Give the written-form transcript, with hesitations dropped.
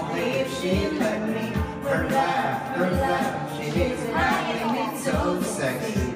only if she let me. Her laugh, she makes it so sexy.